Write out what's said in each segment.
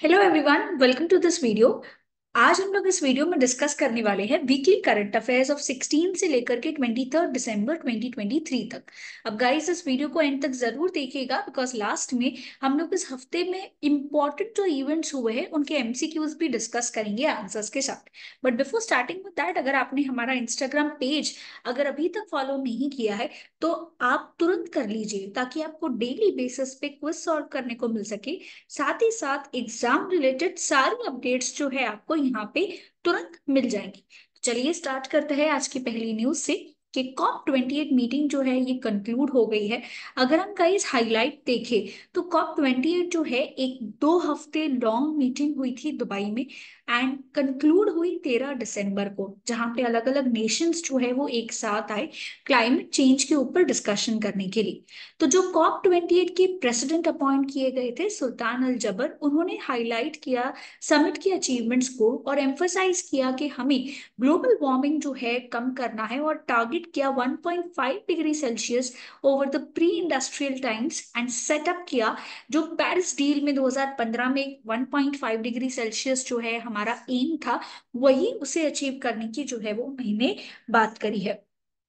Hello everyone, welcome to this video. आज हम लोग इस वीडियो में डिस्कस करने वाले हैं वीकली करंट अफेयर्स ऑफ 16 से लेकर के 23 दिसंबर 2023 तक। अब गाइस, इस वीडियो को एंड तक जरूर देखिएगा बिकॉज लास्ट में हम लोग इस हफ्ते में इंपॉर्टेंट जो इवेंट्स हुए हैं उनके एमसीक्यूज भी डिस्कस करेंगे आंसर्स के साथ। But before starting with that, अगर आपने हमारा इंस्टाग्राम पेज अगर अभी तक फॉलो नहीं किया है तो आप तुरंत कर लीजिए ताकि आपको डेली बेसिस पे क्विज सॉल्व करने को मिल सके। साथ ही साथ एग्जाम रिलेटेड सारी अपडेट्स जो है आपको यहाँ पे तुरंत मिल जाएंगी। चलिए स्टार्ट करते हैं आज की पहली न्यूज से कि COP28 मीटिंग जो है ये कंक्लूड हो गई है। अगर हम गाइस हाईलाइट देखें तो COP28 जो है एक 2 हफ्ते लॉन्ग मीटिंग हुई थी दुबई में एंड कंक्लूड हुई 13 दिसंबर को, जहां पे अलग अलग नेशंस जो है वो एक साथ आए क्लाइमेट चेंज के ऊपर डिस्कशन करने के लिए। तो जो COP28 के प्रेसिडेंट अपॉइंट किए गए थे सुल्तान अल जबर, उन्होंने हाईलाइट किया समिट के अचीवमेंट्स को और एम्फसाइज किया कि हमें ग्लोबल वार्मिंग जो है कम करना है और टारगेट किया 1.5 degree Celsius over the pre industrial times and setup किया जो पेरिस डील में 2015 में 1.5 डिग्री सेल्सियस जो है हमारा एम था, वही उसे अचीव करने की जो है वो महीने बात करी है।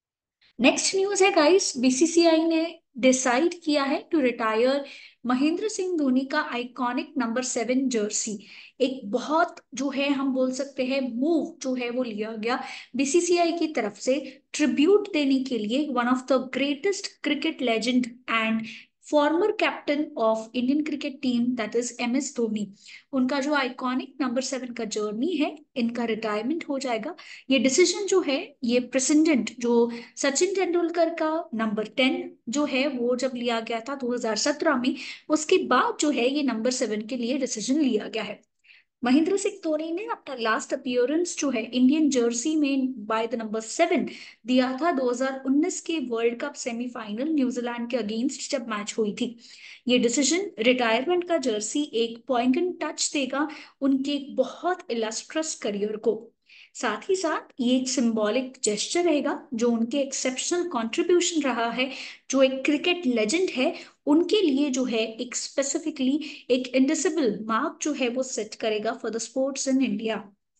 नेक्स्ट न्यूज है गाइस, बीसीसीआई ने डिसाइड किया है टू रिटायर महेंद्र सिंह धोनी का आइकॉनिक नंबर 7 जर्सी। एक बहुत जो है हम बोल सकते हैं मूव जो है वो लिया गया बीसीसीआई की तरफ से ट्रिब्यूट देने के लिए one of the greatest cricket legend and former captain of Indian cricket team that is MS Dhoni. उनका जो आइकॉनिक नंबर 7 का जर्नी है, इनका रिटायरमेंट हो जाएगा। ये डिसीजन जो है ये प्रेसिडेंट जो सचिन तेंदुलकर का नंबर 10 जो है वो जब लिया गया था 2017 में, उसके बाद जो है ये नंबर 7 के लिए डिसीजन लिया गया है। महेंद्र सिंह धोनी ने अपना लास्ट अपीयरेंस जो है इंडियन जर्सी में बाय द नंबर 7 दिया था 2019 के वर्ल्ड कप सेमीफाइनल न्यूजीलैंड के अगेंस्ट जब मैच हुई थी। ये डिसीजन रिटायरमेंट का जर्सी एक पॉइंट टच देगा उनके बहुत इलस्ट्रस करियर को। साथ ही साथ ये एक सिंबॉलिक जेस्चर रहेगा जो उनके एक्सेप्शनल कंट्रीब्यूशन रहा है, जो एक क्रिकेट लेजेंड है, उनके लिए जो है एक स्पेसिफिकली एक इंडिसिबल मार्क जो है वो सेट करेगा for the sports in India.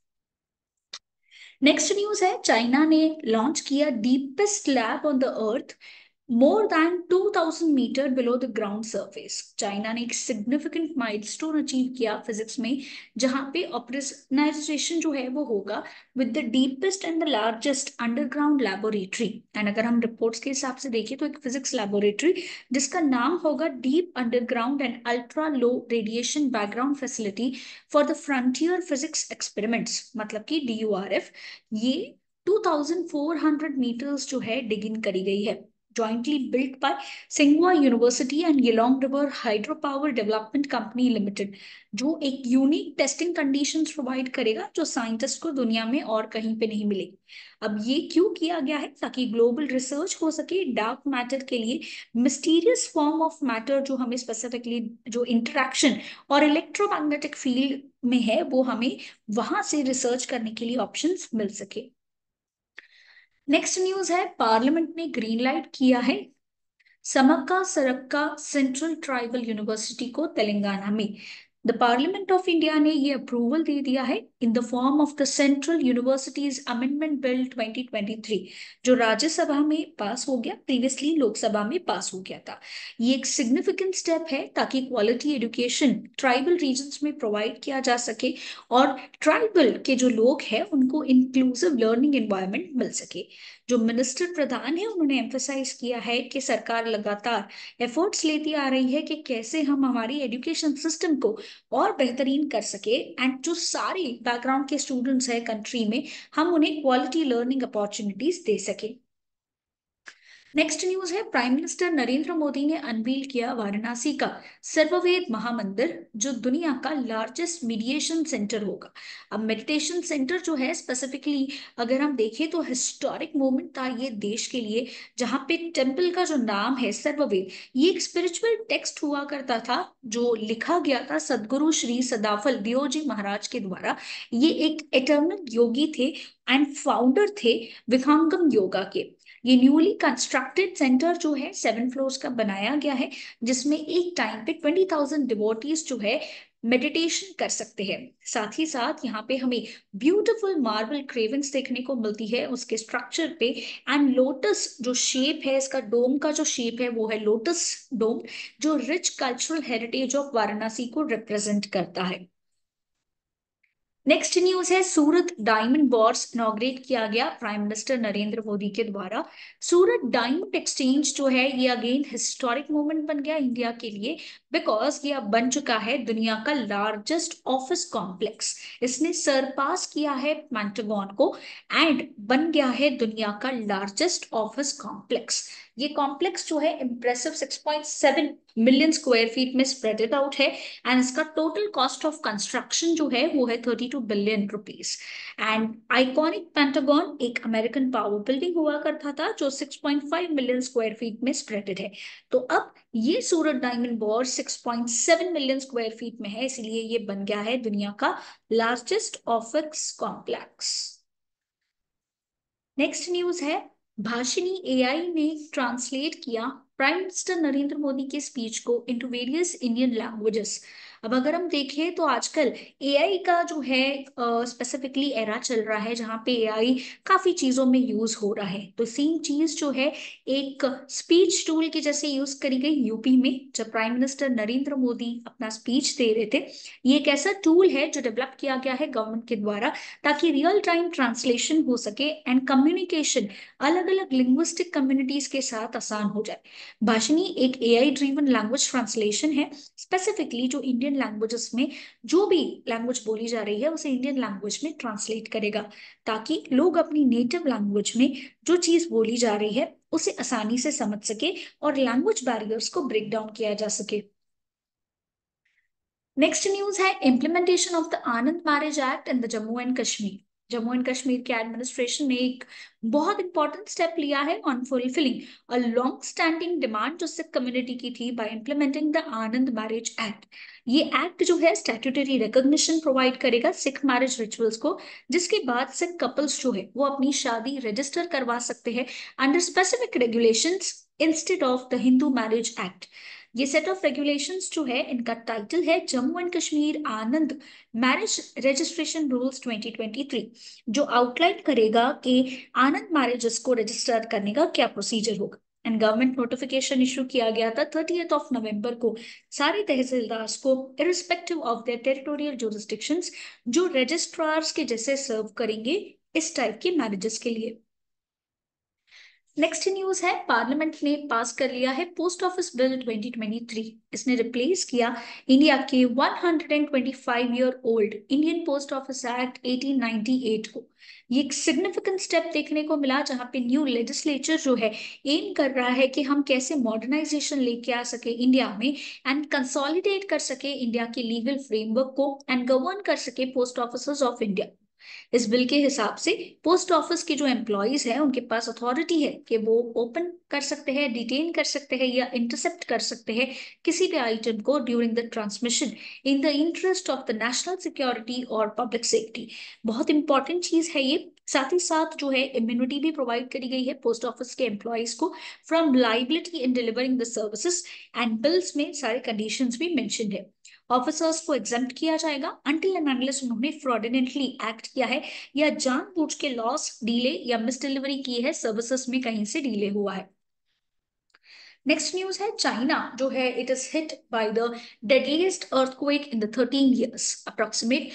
Next news है, चाइना ने लॉन्च किया deepest lab on the earth more than 2000 meter below the ground surface. China ने एक सिग्निफिकेंट माइलस्टोन अचीव किया फिजिक्स में, जहां पे ऑपरेशनलाइजेशन जो है वो होगा with the deepest and the largest underground laboratory. And अगर हम रिपोर्ट्स के हिसाब से देखें तो एक फिजिक्स लेबोरेटरी जिसका नाम होगा deep underground and ultra low radiation background facility for the frontier physics experiments, मतलब कि DURF। ये 2400 मीटर्स जो है डिगिन करी गई है, jointly built by Tsinghua University and Yalong River Hydropower Development Company Limited, जो एक यूनिक टेस्टिंग कंडीशंस प्रोवाइड करेगा जो साइंटिस्ट को दुनिया में और कहीं पे नहीं मिलेगी। अब ये क्यों किया गया है? ताकि ग्लोबल रिसर्च हो सके डार्क मैटर के लिए, मिस्टीरियस फॉर्म ऑफ मैटर जो हमें स्पेसिफिकली जो इंटरेक्शन और इलेक्ट्रोमैग्नेटिक फील्ड में है वो हमें वहां से रिसर्च करने के लिए ऑप्शंस मिल सके। नेक्स्ट न्यूज है, पार्लियामेंट ने ग्रीन लाइट किया है Sammakka Sarakka central tribal university को तेलंगाना में। द पार्लियामेंट ऑफ इंडिया ने ये अप्रूवल दे दिया है in the form of the central universities amendment bill 2023, जो राज्यसभा में पास हो गया, प्रीवियसली लोकसभा में पास हो गया था। ये एक सिग्निफिकेंट स्टेप है ताकि क्वालिटी एजुकेशन ट्राइबल रीजन्स में प्रोवाइड किया जा सके और ट्राइबल के जो लोग हैं उनको इंक्लूसिव लर्निंग एनवायरनमेंट मिल सके। जो मिनिस्टर प्रधान है उन्होंने एम्फसाइज किया है कि सरकार लगातार एफर्ट्स लेती आ रही है कि कैसे हम हमारी एजुकेशन सिस्टम को और बेहतरीन कर सके एंड जो सारे बैकग्राउंड के स्टूडेंट्स हैं कंट्री में, हम उन्हें क्वालिटी लर्निंग अपॉर्चुनिटीज दे सके। नेक्स्ट न्यूज है, प्राइम मिनिस्टर नरेंद्र मोदी ने अनवील किया वाराणसी का सर्ववेद महामंदिर, जो दुनिया का लार्जेस्ट मेडिटेशन सेंटर होगा। अब मेडिटेशन सेंटर जो है स्पेसिफिकली अगर हम देखें तो हिस्टोरिक मोमेंट था ये देश के लिए, जहां पे टेम्पल का जो नाम है सर्ववेद, ये एक स्पिरिचुअल टेक्स्ट हुआ करता था जो लिखा गया था सदगुरु श्री सदाफल दियो जी महाराज के द्वारा। ये एक एटर्नल योगी थे एंड फाउंडर थे विहंगम योगा के। ये न्यूली कंस्ट्रक्टेड सेंटर जो है 7 फ्लोर्स का बनाया गया है, जिसमें एक टाइम पे 20,000 डिवोटीज जो है मेडिटेशन कर सकते हैं। साथ ही साथ यहाँ पे हमें ब्यूटीफुल मार्बल क्रेविंग्स देखने को मिलती है उसके स्ट्रक्चर पे। एंड लोटस जो शेप है, इसका डोम का जो शेप है वो है लोटस डोम, जो rich cultural heritage of Varanasi को रिप्रेजेंट करता है। नेक्स्ट न्यूज है, सूरत डायमंड बोर्स इनॉग्रेट किया गया प्राइम मिनिस्टर नरेंद्र मोदी के द्वारा। सूरत डायमंड एक्सचेंज जो है ये अगेन हिस्टोरिक मोमेंट बन गया इंडिया के लिए, बिकॉज ये अब बन चुका है दुनिया का लार्जेस्ट ऑफिस कॉम्प्लेक्स। इसने सरपास किया है पेंटागन को एंड बन गया है दुनिया का लार्जेस्ट ऑफिस कॉम्प्लेक्स। ये कॉम्प्लेक्स जो है इंप्रेसिव 6.7 मिलियन स्क्वायर फीट में स्प्रेडेड आउट है। एंड इसका टोटल कॉस्ट ऑफ कंस्ट्रक्शन जो है वो है 32 billion rupees. And iconic Pentagon एक अमेरिकन पावर बिल्डिंग हुआ करता था जो 6.5 मिलियन स्क्वायर फीट में स्प्रेडेड है। तो अब ये Surat diamond board 6.7 million square feet में है, इसलिए ये बन गया है दुनिया का largest office complex. Next news है, भाषिनी एआई ने ट्रांसलेट किया प्राइम मिनिस्टर नरेंद्र मोदी के स्पीच को इनटू वेरियस इंडियन लैंग्वेजेस। अब अगर हम देखें तो आजकल एआई का जो है स्पेसिफिकली एरा चल रहा है जहाँ पे एआई काफी चीजों में यूज हो रहा है। तो सेम चीज जो है एक स्पीच टूल की जैसे यूज करी गई यूपी में जब प्राइम मिनिस्टर नरेंद्र मोदी अपना स्पीच दे रहे थे। ये एक ऐसा टूल है जो डेवलप किया गया है गवर्नमेंट के द्वारा, ताकि रियल टाइम ट्रांसलेशन हो सके एंड कम्युनिकेशन अलग अलग लिंग्विस्टिक कम्युनिटीज के साथ आसान हो जाए। भाषिनी एक एआई ड्रिवन लैंग्वेज ट्रांसलेशन है, स्पेसिफिकली जो इंडियन लैंग्वेजेस में जो भी लैंग्वेज बोली जा रही है उसे इंडियन लैंग्वेज में ट्रांसलेट करेगा, ताकि लोग अपनी नेटिव लैंग्वेज में जो चीज बोली जा रही है उसे आसानी से समझ सके और लैंग्वेज बैरियर्स को ब्रेक डाउन किया जा सके। नेक्स्ट न्यूज है, implementation of the Anand marriage act in the Jammu and Kashmir. Jammu and Kashmir के एडमिनिस्ट्रेशन ने एक बहुत इंपॉर्टेंट स्टेप लिया है on fulfilling a long standing demand जो सिख कम्युनिटी की थी by implementing the Anand marriage act. ये एक्ट जो है स्टैट्यूटरी रिकॉग्निशन प्रोवाइड करेगा सिख मैरिज रिचुअल्स को, जिसके बाद सिख कपल्स जो है वो अपनी शादी रजिस्टर करवा सकते हैं under specific regulations instead of the Hindu marriage act. ये सेट ऑफ रेगुलेशंस जो है इनका टाइटल है Jammu and Kashmir Anand marriage registration rules 2023, जो आउटलाइन करेगा कि आनंद मैरिजेस को रजिस्टर करने का क्या प्रोसीजर होगा। एंड गवर्नमेंट नोटिफिकेशन इशू किया गया था 30th ऑफ नवंबर को सारे तहसीलदार्स को irrespective of their territorial jurisdictions, जो रजिस्ट्रार्स के जैसे सर्व करेंगे इस टाइप के मैरिजेस के लिए। नेक्स्ट न्यूज है, पार्लियामेंट ने पास कर लिया है पोस्ट ऑफिस बिल 2023। इसने रिप्लेस किया इंडिया के 125 year old Indian post office act 1898 को। ये एक सिग्निफिकेंट स्टेप देखने को मिला जहां पे न्यू लेजिस्लेचर जो है एम कर रहा है कि हम कैसे मॉडर्नाइजेशन लेके आ सके इंडिया में एंड कंसोलिडेट कर सके इंडिया के लीगल फ्रेमवर्क को एंड गवर्न कर सके पोस्ट ऑफिस ऑफ इंडिया। इस बिल के हिसाब से पोस्ट ऑफिस के जो एम्प्लॉयज हैं उनके पास अथॉरिटी है कि वो ओपन कर सकते हैं, डिटेन कर सकते हैं या इंटरसेप्ट कर सकते हैं किसी भी आइटम को during the transmission in the interest of the national security और पब्लिक सेफ्टी। बहुत इंपॉर्टेंट चीज है ये। साथ ही साथ जो है इम्यूनिटी भी प्रोवाइड करी गई है पोस्ट ऑफिस के एम्प्लॉयज को from liability in delivering the services. And bills में सारे कंडीशंस भी मेंशन है। ऑफिसर्स को एग्जेम्प्ट किया जाएगा अनटिल एंड अनलेस उन्होंने फ्रॉडुलेंटली एक्ट किया है या जानबूझ के लॉस डिले या मिस डिलीवरी की है, सर्विसेज में कहीं से डिले हुआ है। नेक्स्ट न्यूज है, चाइना जो है it is hit by the deadliest earthquake in the 13 years. Approximate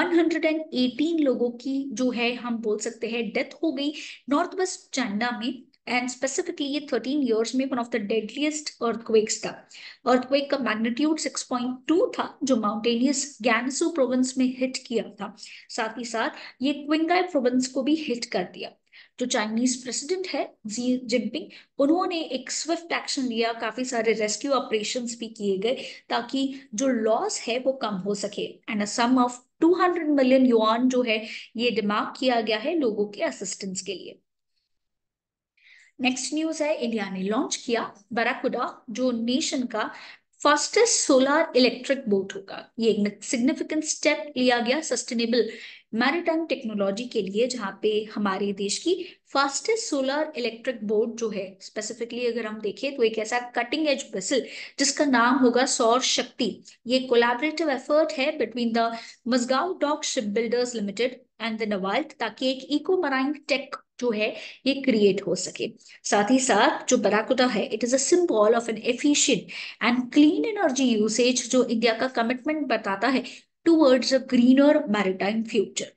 118 लोगों की जो है हम बोल सकते हैं डेथ हो गई नॉर्थ वेस्ट चाइना में। एंड स्पेसिफिकली ये 13 इयर्स में one of the deadliest earthquakes था। अर्थक्वेक का मैग्नीट्यूड 6.2 था जो माउंटेनियस गैनसू प्रोविंस में हिट किया था। साथ ही साथ ये क्विंगाई प्रोविंस को भी हिट कर दिया। जो चाइनीज प्रेसिडेंट है जी जिनपिंग, उन्होंने एक स्विफ्ट एक्शन लिया, काफी सारे रेस्क्यू ऑपरेशंस भी किए गए ताकि जो लॉस है वो कम हो सके। And a sum of 200 million yuan जो है ये डिमांड किया गया है लोगों के असिस्टेंस के लिए। नेक्स्ट न्यूज है, इंडिया ने लॉन्च किया बराकुडा जो नेशन का फास्टेस्ट सोलर इलेक्ट्रिक बोट होगा। ये एक सिग्निफिकेंट स्टेप लिया गया सस्टेनेबल मैरीटाइम टेक्नोलॉजी के लिए, जहां पे हमारे देश की फास्टेस्ट सोलर इलेक्ट्रिक बोट जो है, स्पेसिफिकली अगर हम देखें तो एक ऐसा कटिंग एज वेसल जिसका नाम होगा सौर शक्ति। ये कोलैबोरेटिव एफर्ट है between the Mazagon dock shipbuilders limited and the Navalt, ताकि एक इको मराइन टेक जो है ये क्रिएट हो सके। साथ ही साथ जो बराकुदा है, it is a symbol of an efficient and clean energy usage, जो इंडिया का कमिटमेंट बताता है towards a greener maritime future.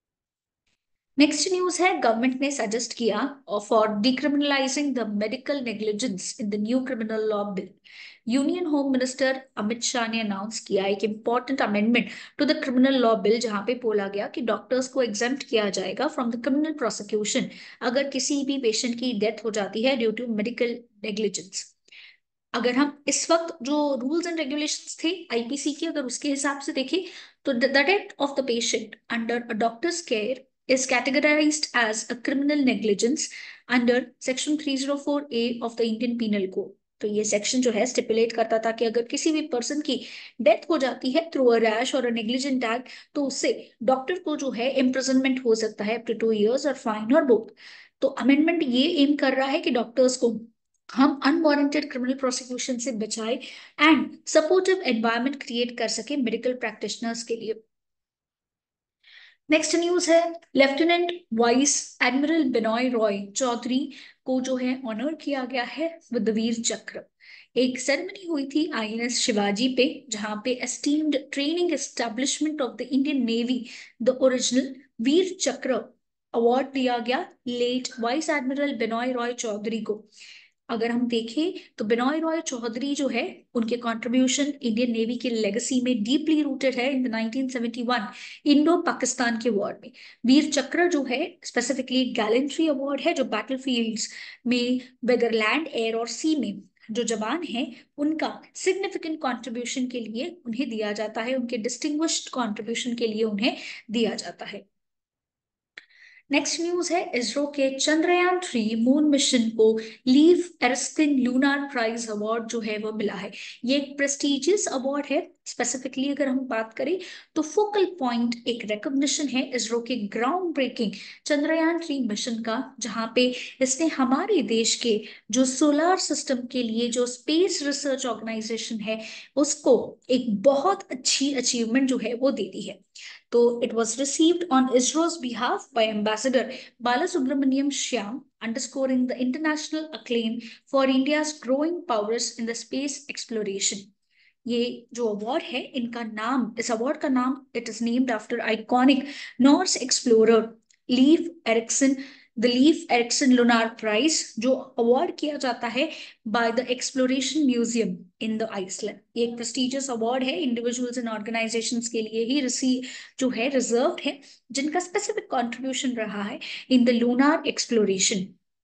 Next news है, गवर्नमेंट ने सजेस्ट किया for decriminalising the medical negligence in the new criminal law bill. Union home minister Amit Shah ने announce किया एक important amendment to the criminal law bill, जहां पे बोला गया कि डॉक्टर्स को एग्जेम्प्ट किया जाएगा फ्रॉम द क्रिमिनल प्रोसिक्यूशन अगर किसी भी पेशेंट की डेथ हो जाती है ड्यू टू मेडिकल नेग्लिजेंस। अगर हम इस वक्त जो रूल्स एंड रेगुलेशंस थे आईपीसी के, अगर उसके हिसाब से देखें तो the death of the patient under a doctor's care is categorized as a criminal negligence under section 304A of the Indian Penal Code। तो ये सेक्शन जो है स्टिपुलेट करता था कि अगर किसी भी पर्सन की डेथ हो जाती है थ्रू अ रैश और अ नेग्लिजेंट एक्ट, तो उससे डॉक्टर को जो है इम्प्रिजनमेंट हो सकता है अप टू 2 years और फाइन और बोथ। तो अमेंडमेंट ये एम कर रहा है कि डॉक्टर्स को हम अनवारंटेड क्रिमिनल प्रोसिक्यूशन से बचाए एंड सपोर्टिव एनवायरनमेंट क्रिएट कर सके मेडिकल प्रैक्टिशनर्स के लिए। नेक्स्ट न्यूज है, lieutenant vice admiral Binoy Roy Chowdhury को जो है ऑनर किया गया है विद द वीर चक्र। एक सेरेमनी हुई थी आईएनएस शिवाजी पे, जहां पे esteemed training establishment of the Indian navy the original Vir Chakra award दिया गया late vice admiral Binoy Roy Chowdhury को। अगर हम देखें तो बिनॉय रॉय चौधरी जो है, उनके कंट्रीब्यूशन इंडियन नेवी की लेगेसी में डीपली रूटेड है इन द 1971 इंडो पाकिस्तान के वॉर में। वीर चक्र जो है स्पेसिफिकली गैलेंट्री अवार्ड है, जो बैटलफील्ड्स में वेदर लैंड एयर और सी में जो जवान हैं उनका सिग्निफिकेंट कंट्रीब्यूशन के लिए उन्हें दिया जाता है, उनके डिस्टिंग्विश्ड कंट्रीब्यूशन के लिए उन्हें दिया जाता है। नेक्स्ट न्यूज है, इसरो के चंद्रयान 3 मून मिशन को Leif Erikson lunar prize award जो है वो मिला है। ये एक प्रेस्टिजियस अवार्ड है। स्पेसिफिकली अगर हम बात करें तो फोकल पॉइंट एक रिकॉग्निशन है इसरो के ग्राउंड ब्रेकिंग चंद्रयान 3 मिशन का, जहां पे इसने हमारे देश के जो सोलर सिस्टम के लिए जो स्पेस रिसर्च ऑर्गेनाइजेशन है उसको एक बहुत अच्छी अचीवमेंट जो है वो दे दी है। तो it was received on ISRO's behalf by Ambassador Balasubramaniam Shyam, underscoring the international acclaim for India's growing powers in the space exploration। ये जो अवार्ड है, इनका नाम, इस अवार्ड का नाम, it is named after iconic Norse explorer Leif Erikson, the Leif Erikson lunar prize, जो award किया जाता है by the exploration museum in the Iceland. ये एक प्रेस्टिजियस अवार्ड है, इंडिविजुअल्स एंड ऑर्गेनाइजेशंस के लिए ही रिसीव जो है रिजर्व्ड है, जिनका स्पेसिफिक कंट्रीब्यूशन रहा है in the lunar exploration.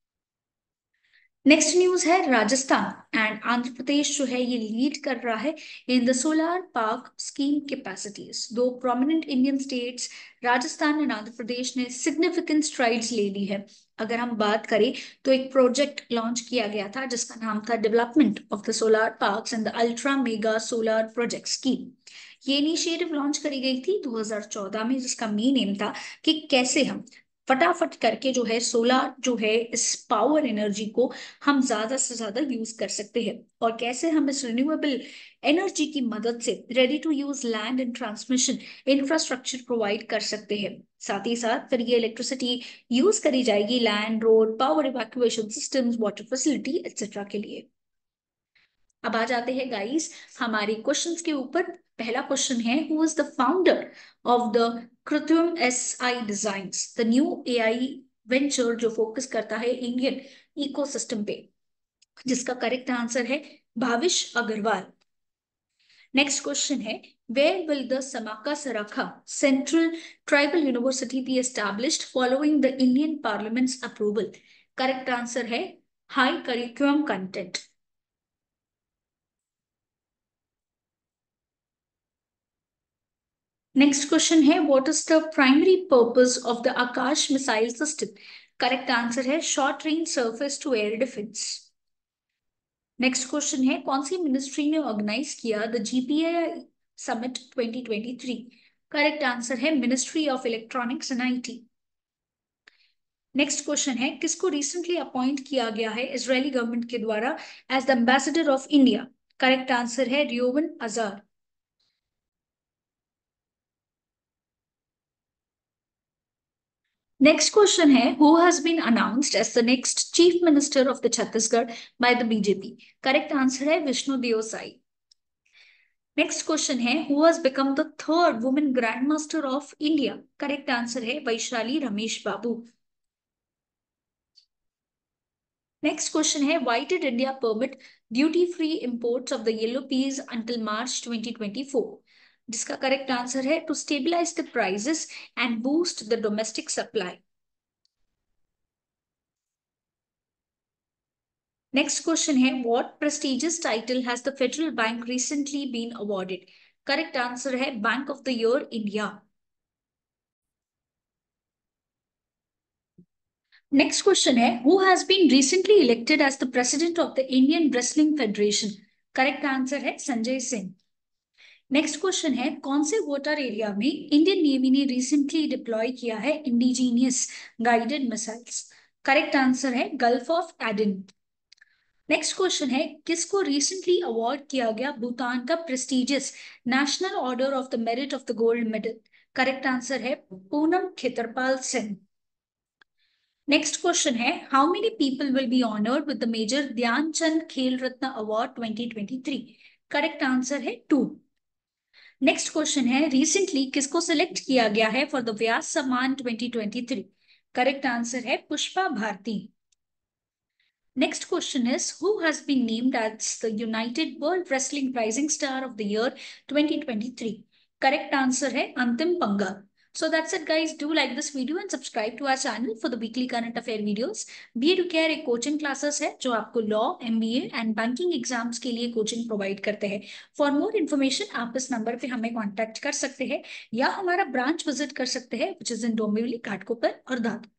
Next news है, राजस्थान एंड आंध्र प्रदेश जो है ये लीड कर रहा है in the solar park scheme capacities. दो prominent Indian states Rajasthan and Andhra Pradesh ने सिग्निफिकेंट स्ट्राइड्स ले ली है। अगर हम बात करें तो एक प्रोजेक्ट लॉन्च किया गया था जिसका नाम था development of the solar parks and the ultra mega solar project scheme. ये इनिशिएटिव लॉन्च करी गई थी 2014 में, जिसका मेन एम था कि कैसे हम फटाफट करके जो है सोलर जो है इस पावर एनर्जी को हम ज्यादा से ज्यादा यूज कर सकते हैं, और कैसे हम इस रिन्यूएबल एनर्जी की मदद से ready to use land and transmission infrastructure provide कर सकते हैं। साथ ही साथ फिर ये इलेक्ट्रिसिटी यूज करी जाएगी land, road, power evacuation systems, water facility etcetera के लिए। अब आ जाते हैं गाइस हमारे क्वेश्चंस के ऊपर। पहला क्वेश्चन है, who is the founder of the Krutrim SI designs, the new AI venture जो फोकस करता है इंडियन इकोसिस्टम पे, जिसका करेक्ट आंसर है भाविश अग्रवाल। नेक्स्ट क्वेश्चन है, where will the Sammakka Sarakka central tribal university be established following the Indian parliament's approval? Correct answer है high curriculum content. Next question है, what is the primary purpose of the Akash missile system? Correct answer है short range surface to air defence. Next question है, कौन सी ministry ने organise किया the GPI summit 2023? Correct answer है ministry of electronics and IT. Next question है, किसको recently appoint किया गया है इजरायली गवर्नमेंट के द्वारा as the ambassador of India? Correct answer है रियोवन अजार। नेक्स्ट क्वेश्चन है, who has been announced as the next chief minister of the Chhattisgarh by the BJP? Correct answer है Vishnu Deo Sai. Next question है, who has become the third women grand master of India? Correct answer है Vaishali Ramesh Babu. Next question है, why did India permit duty free imports of the yellow Ps until March 2024? जिसका correct answer है to stabilise the prices and boost the domestic supply. Next question है, what prestigious title has the Federal Bank recently been awarded? Correct answer है bank of the year India. Next question है, who has been recently elected as the president of the Indian wrestling federation? Correct answer है Sanjay Singh. Next question है, कौन से water area में Indian navy ने recently deploy किया है indigenous guided missiles? Correct answer है Gulf of Aden. Next question है, किसको रिसेंटली अवार्ड किया गया भूटान का prestigious national order of the merit of the gold medal? Correct answer है पूनम खेतरपाल सिंह। नेक्स्ट क्वेश्चन है, how many people will be honoured with the major Dhyan Chand Khel Ratna award 2023? Correct answer है 2। Next question है, recently किसको select किया गया है फॉर द व्यास सम्मान 2023? Correct answer है Pushpa Bharti. Next question is, who has been named as the United World Wrestling Rising Star of the Year 2023? Correct answer है Antim Pangal. So that's it guys. Do like this video and subscribe to our channel for the weekly current affair videos. BA Care एक coaching classes है जो आपको law, MBA and banking exams के लिए coaching provide करते हैं. For more information आप इस number पे हमें contact कर सकते हैं या हमारा branch visit कर सकते हैं which is in Dombivli, Ghatkopar और दादर.